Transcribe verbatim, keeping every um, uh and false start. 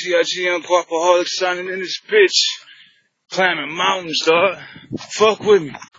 G I G Young Guapaholic signing in this bitch. Climbing mountains, dog. Fuck with me.